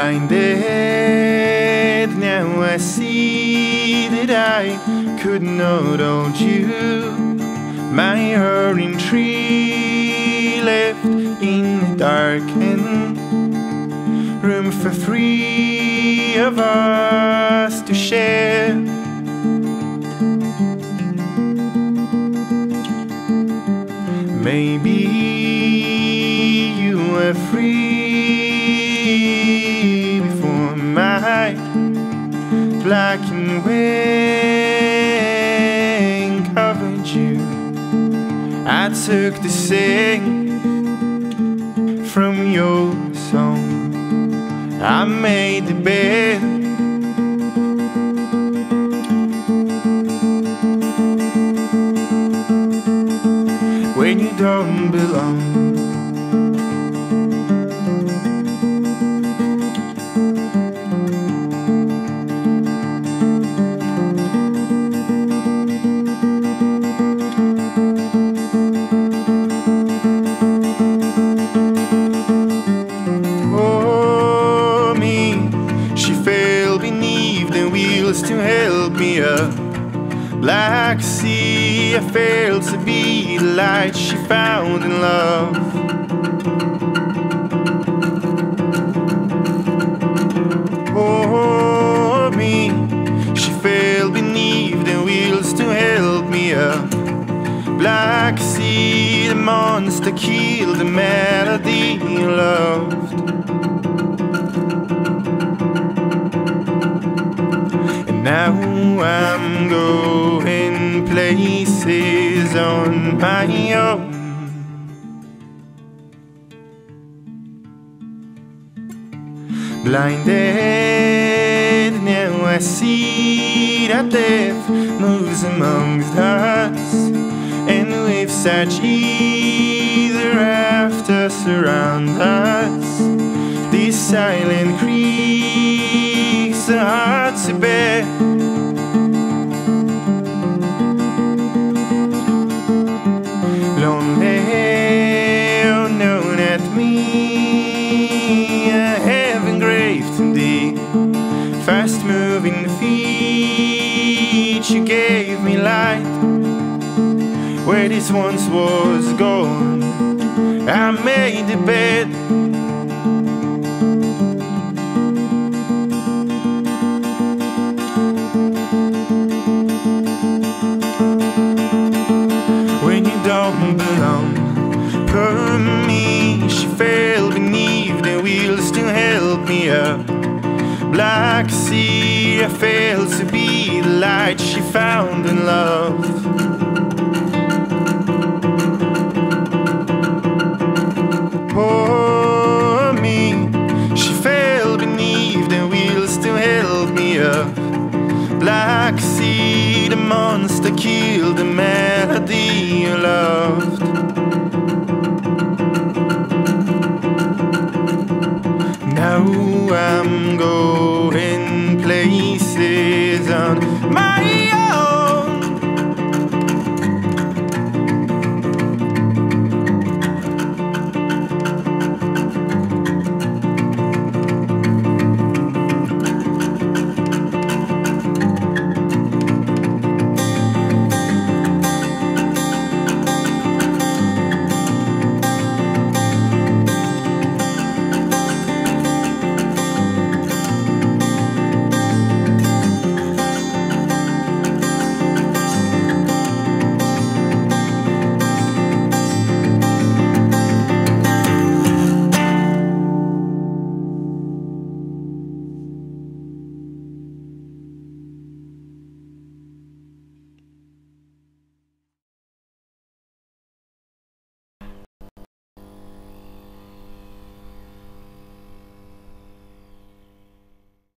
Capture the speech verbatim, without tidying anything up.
Blinded, now I see that I could not hold you. My hurrying tree left in the darkened room for three of us to share. Maybe you were free before my black and wing covered you. I took the sing from your song. I made the bed. When you don't belong. Oh, me, she fell beneath the wheels to help me up. Black sea, I failed to be the light she found in love. Oh, me, she fell beneath the wheels to help me up. Black sea, the monster killed the melody you loved. And now I'm going places on my own. Blinded, now I see that death moves amongst us, and with such ease the rafters surround us. These silent creaks are hard to bear. Lonely, unknown at me, I have engraved in thee. Fast-moving feet, you gave me light. Where this once was gone, I made the bed. When you don't belong, poor me, she fell beneath the wheels to help me up. Black sea, I failed to be the light she found in love. Poor me, she fell beneath the wheels to help me up. Black sea, the monster killed the melody you loved.